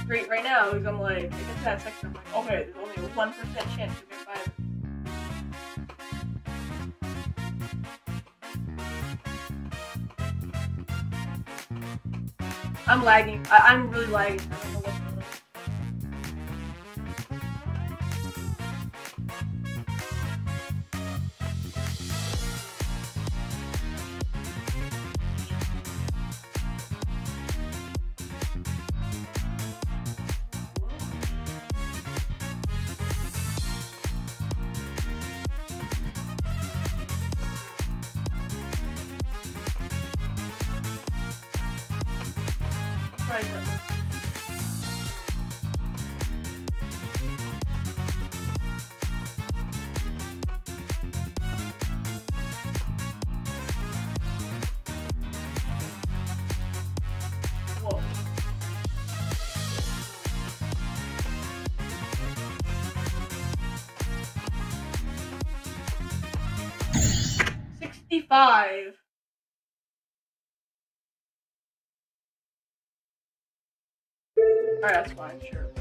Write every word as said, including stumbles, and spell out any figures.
great right now because I'm like, I get to that section, I'm like, okay, there's only a one percent chance to get five. I'm lagging. I I'm really lagging. I don't know what's going on. Right. Whoa. Sixty-five. Alright, that's fine, sure.